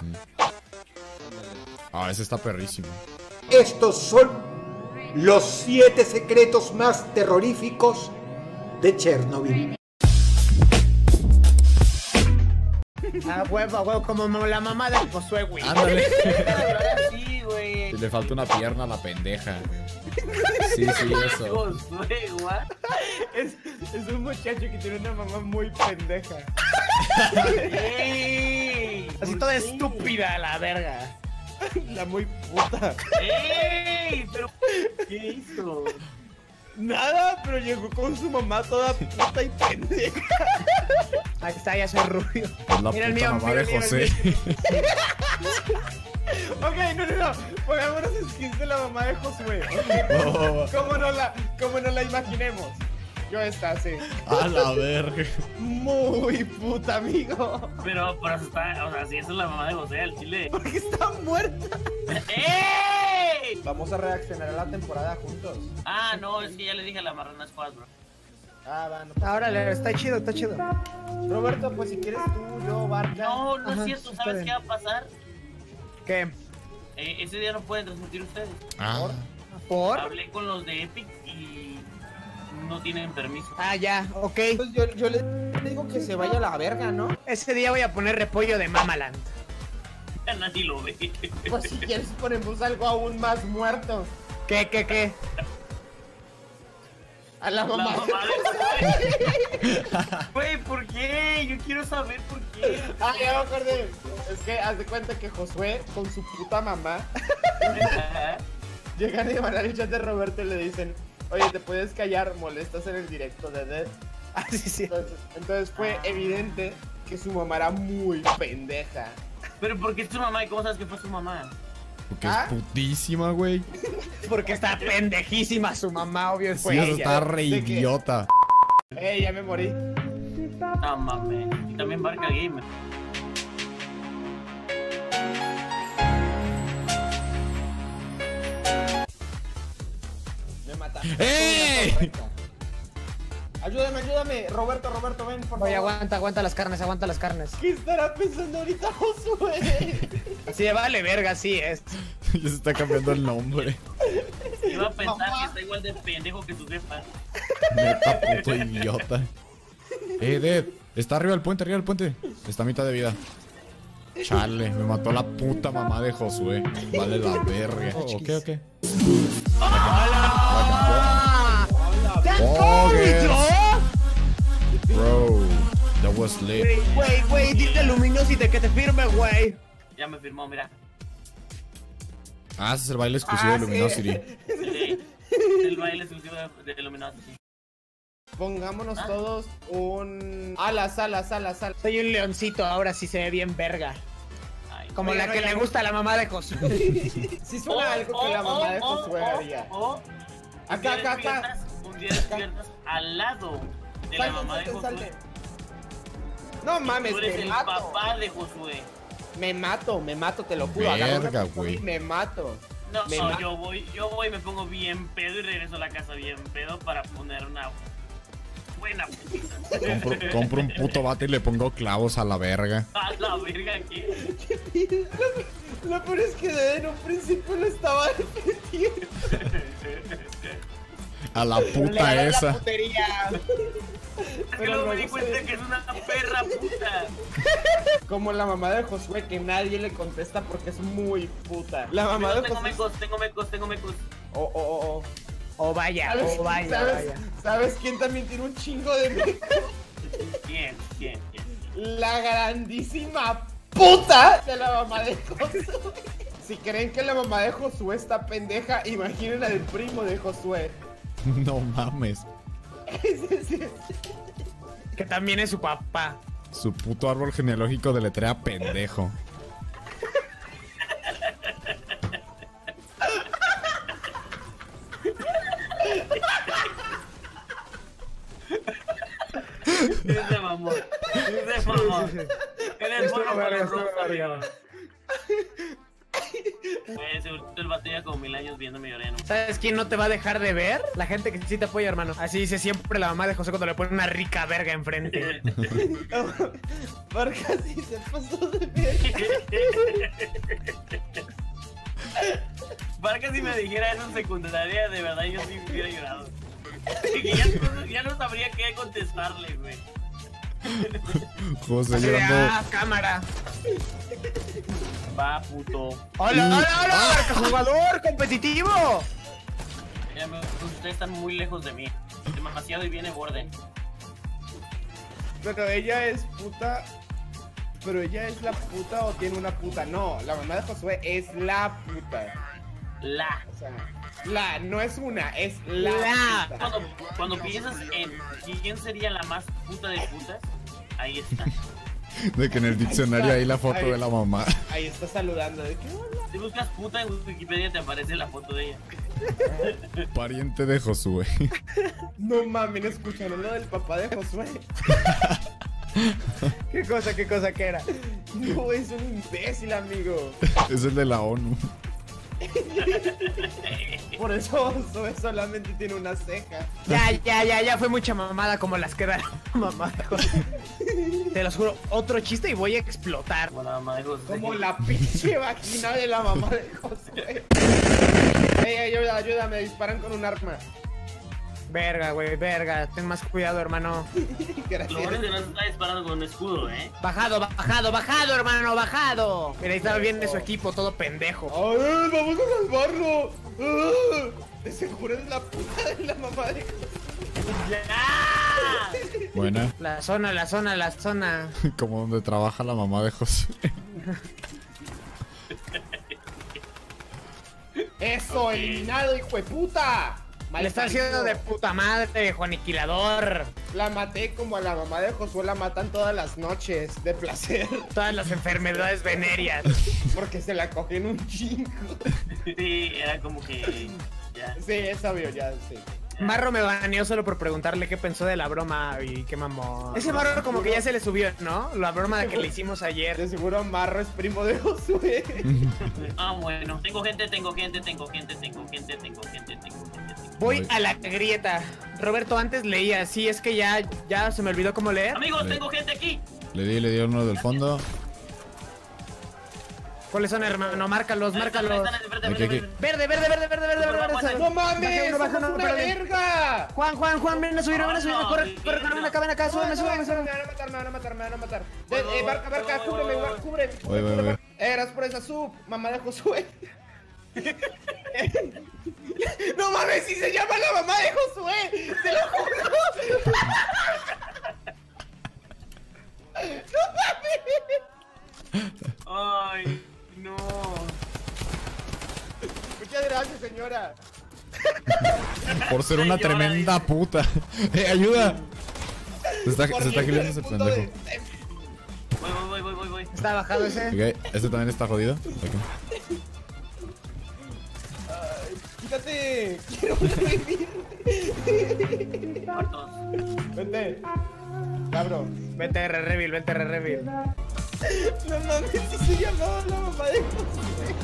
Ah, ese está perrísimo. Estos son los 7 secretos más terroríficos de Chernobyl. Ah, huevo, como la mamá de Josué, güey. Ándale. Sí, güey. Le falta una pierna a la pendeja. Sí, eso. Josué, what? Es un muchacho que tiene una mamá muy pendeja. ¡Ey! Así toda estúpida, la verga. La muy puta. ¡Ey! Pero, ¿qué hizo? Nada, pero llegó con su mamá toda puta y pendeja. Ahí está, ya soy rubio. Es la Mira el puta mío, mamá mira de el mío, José. Ok, no. Pongámonos skins de la mamá de Josué. Oh, ¿Cómo no la imaginemos? Yo esta, sí. a la verga. Muy puta, amigo. Pero está, o sea, si esa es la mamá de José al chile. Porque está muerta. ¡Ey! Vamos a reaccionar a la temporada juntos. Ah, no, es que ya le dije a la Marrana Squad, bro. Ah, va, no. Ahora está chido, está chido. Roberto, pues si quieres tú, yo, Barca. No, no Ajá, es cierto, está ¿sabes bien. qué va a pasar? ¿Qué? Ese día no pueden transmitir ustedes. Ah, ¿Por? Hablé con los de Epic y no tienen permiso. Ah, ya, ok. Pues yo le digo que se vaya a la verga, ¿no? Ese día voy a poner repollo de Mamaland. Ya nadie lo ve. Pues si quieres ponemos algo aún más muerto. ¿Qué? A la La mamá. mamá de José. Güey, ¿por qué? Yo quiero saber por qué. Ah, ya me acordé. Es que haz de cuenta que Josué con su puta mamá llegan y van al chat de Roberto y le dicen: oye, ¿te puedes callar? Molestas en el directo de Dead. Ah, sí. Entonces fue evidente que su mamá era muy pendeja. Pero ¿por qué es tu mamá y cómo sabes que fue su mamá? porque ¿Ah? es putísima, güey. Porque está pendejísima su mamá, obvio. Sí, Fue eso ella. está re ¿De qué? idiota. Ya me morí. No mames. Y también Barca Gamer. Me mata. ¡Ey! Ayúdame. Roberto, ven, por favor. Oye, aguanta las carnes. ¿Qué estará pensando ahorita Josué? Así de vale, verga, sí es. Ya se está cambiando el nombre. Iba a pensar que está igual de pendejo que su jefa. Neta, puto idiota. Dead. Está arriba del puente. Está a mitad de vida. Chale, me mató la puta mamá de Josué. Vale la verga. Ok. Oh, bro, that was lit. Güey, dile Luminosity que te firme, güey. Ya me firmó, mira. Ah, ese es el baile exclusivo de Luminosity. Sí, el baile exclusivo de Illuminati. Pongámonos todos un... Alas. Soy un leoncito, ahora sí se ve bien verga. Ay, Como Oye, la que no, le ya- gusta a la mamá de Josué. Sí suena algo que la mamá de Josué haría. Acá. Un día despiertas al lado de la mamá de Josué. Salte. No mames, Tú eres me el mato. papá de Josué. Me mato, te lo juro. Agarro una Verga, pistola güey. y me mato. No, Me ma- yo voy, me pongo bien pedo y regreso a la casa bien pedo para poner una buena putiza. Compro un puto bate y le pongo clavos a la verga. A la verga que. Lo peor es que en un principio lo estaba defendiendo. A la Le puta ganó la esa. putería. Es que luego me di cuenta que es una perra puta. Como la mamá de Josué, que nadie le contesta porque es muy puta. La mamá de Tengo Josué. tengo mecos. Oh. Oh, vaya. ¿Sabes quién también tiene un chingo de mecos? ¿Quién? La grandísima puta de la mamá de Josué. Si creen que la mamá de Josué está pendeja, imaginen al primo de Josué. No mames. Que también es su papá. Su puto árbol genealógico deletrea pendejo. Eres de mamón. Eres bueno para los rojos, amigo. Pues el vato ya como 1000 años viéndome llorar. ¿Sabes quién no te va a dejar de ver? La gente que sí te apoya, hermano. Así dice siempre la mamá de José cuando le pone una rica verga enfrente. Vargas sí se pasó de ver. Vargas si me dijera eso en secundaria, de verdad yo sí hubiera llorado. Que ya no sabría qué contestarle, güey. José Así de, llorando. cámara. Va, puto. ¡Hola, hola, hola! ¡Vargas, jugador competitivo! Ustedes están muy lejos de mí. Demasiado y viene borde. Pero ella es puta. Pero ella es la puta o tiene una puta. No, la mamá de Josué es la puta. O sea, no es una, es la puta. Cuando piensas en quién sería la más puta de putas, ahí está. De que en el diccionario hay la foto Ahí. de la mamá. Ahí está saludando. ¿De qué hola? Si buscas puta en Wikipedia te aparece la foto de ella. Pariente de Josué. No mames, ¿escucharon lo del papá de Josué? ¿Qué cosa qué era? No, es un imbécil, amigo. Es el de la ONU. Por eso Josué solamente tiene una ceja. Ya fue mucha mamada como las que da la mamá de José. Te lo juro, otro chiste y voy a explotar. Como la mamá de José. Como la pinche vagina de la mamá de Josué. Ey, ayuda, me disparan con un arma. Verga, güey, verga. Ten más cuidado, hermano. Lo bueno es Gracias. que no se está disparando con un escudo, Bajado, hermano, bajado. Mira, ahí estaba bien de su equipo, todo pendejo. ¡Ay, vamos a salvarlo! ¡Ah! De seguro es la puta de la mamá de Josué. ¡Ya! Buena. La zona. Como donde trabaja la mamá de Josué. ¡Eso, eliminado, hijo de puta! Le está haciendo de puta madre, Juaniquilador. La maté como a la mamá de Josué la matan todas las noches, de placer. Todas las enfermedades venéreas. Porque se la cogen un chingo. Sí, era como que... Ya. Sí, es obvio, ya, sí. Marro me baneó solo por preguntarle qué pensó de la broma y qué mamó. Ese Marro como que ya se le subió, ¿no? La broma que le hicimos ayer. De seguro Marro es primo de Josué. Ah, bueno. Tengo gente. Voy a la grieta. Roberto, antes leía. Sí, es que ya se me olvidó cómo leer. Amigos, tengo gente aquí. Le di uno del fondo. ¿Cuáles son, hermano? Márcalos. Aquí. Verde. ¡No mames! Baja uno, ¡Somos una pero- verga! Juan, ven a subir, corre, ven acá, súbeme. Me van a matar. Barca, cúbreme. Voy. Eras por esa sub, mamá de Josué. No mames, si se llama la mamá de Josué, te lo juro. Ay, no. Muchas gracias, señora. Por ser una Llora, tremenda puta. ¡Ayuda! Se está giliando ese Punto pendejo. Voy. Está bajado ese. Ok, este también está jodido. Ok. Quítate. Quiero revivir. Muertos. Vente. Cabrón. Vente, re-reveal. No mames, si se llamaba la mamá de Josué.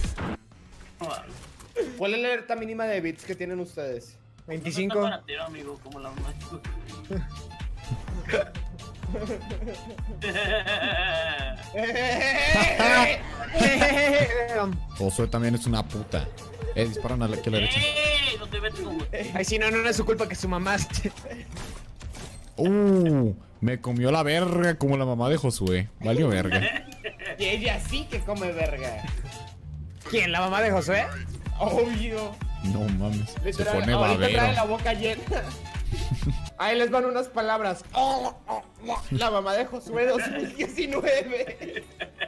¿Cuál es la alerta mínima de bits que tienen ustedes? 25. No está baratero, amigo, como la mamá. Josué también es una puta. Disparan aquí a la derecha. No te metes como... Ay, sí, no es su culpa que su mamá. Me comió la verga como la mamá de Josué. Valió verga. Y ella sí que come verga. ¿Quién? ¿La mamá de Josué? Obvio. No mames. Se Literal, pone ahorita trae la babero. boca llena. Ahí les van unas palabras. La mamá de Josué 2019.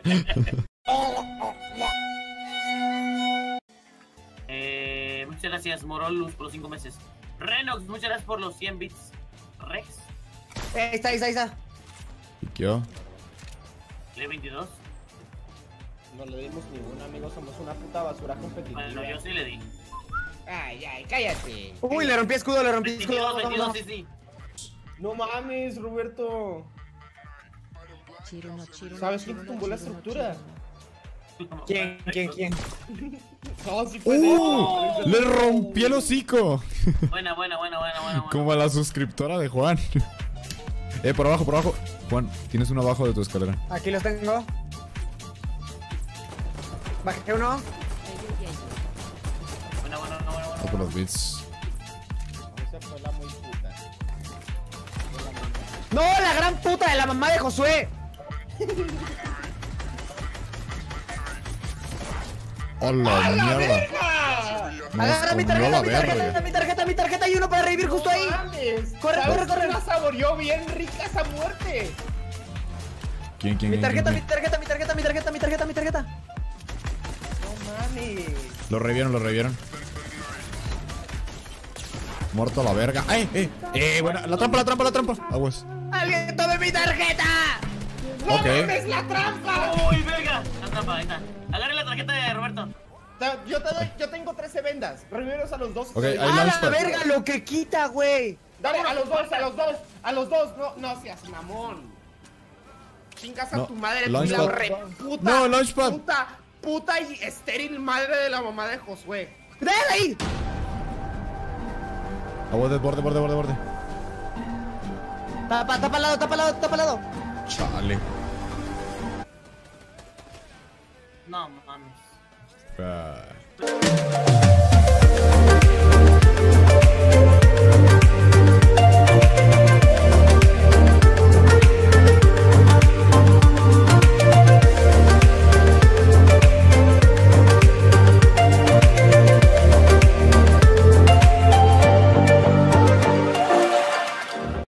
Muchas gracias, Morolus, por los 5 meses. Renox, muchas gracias por los 100 bits. Rex, Ahí está. ¿Qué? Le22. No le dimos ninguna, amigos. Somos una puta basura competitiva. Bueno, yo sí le di. Ay, cállate. Uy, le rompí escudo. 22, Vámonos. sí. No mames, Roberto. ¿Sabes quién tumbó la estructura? ¿Quién? No, sí fue de- Le rompí el hocico. Buena. Como a la suscriptora de Juan. Por abajo. Juan, tienes uno abajo de tu escalera. Aquí los tengo. Bajé uno. Buena. Voy por los bits. Esa fue la muy puta. ¡No! ¡La gran puta de la mamá de Josué! ¡Hola, mierda! Nos Agarra mi comió la tarjeta, verga. mi tarjeta y uno para revivir justo ahí. Corre. La saboreó bien rica esa muerte. ¿Quién? Mi tarjeta. No mames. Lo revivieron. Muerto la verga. Buena. La trampa. Aguas. ¡Alguien tome mi tarjeta! Ok. ¡Es la trampa! Uy, verga. La trampa, ahí está. Agarre la tarjeta de Roberto. Yo tengo 13 vendas. Revívelos a los dos. Ok, ahí ¡A la launchpad. verga lo que quita, güey! Dale, a los dos. No seas mamón. Chingas a No, tu madre, launchpad. la reputa. No, launchpad. Puta y estéril madre de la mamá de Josué. ¡Déjala ahí! Aguas de borde. Tapa al lado. Chale. No mames. Ah.